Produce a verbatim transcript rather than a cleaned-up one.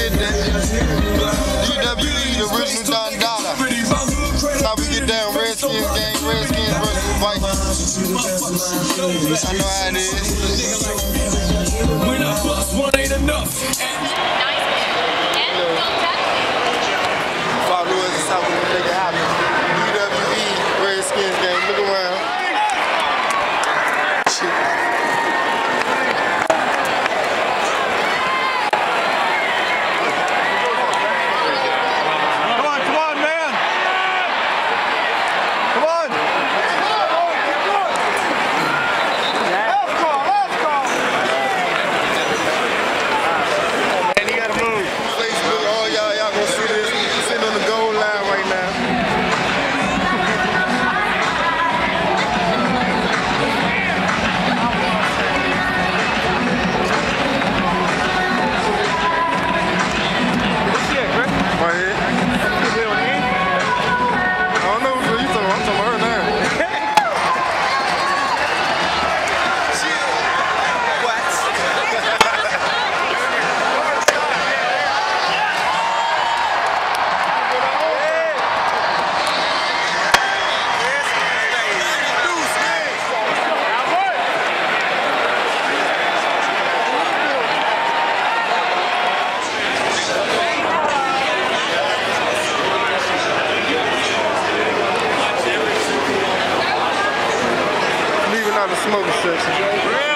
did that. D W E, the original Don Dada. That's how we get down. Redskins game, Redskins versus Vikings. I know how it is. When I bust, one ain't enough. Follow us, that's how we gonna make it happen. D W E, Redskins game. Look around. The smoking section.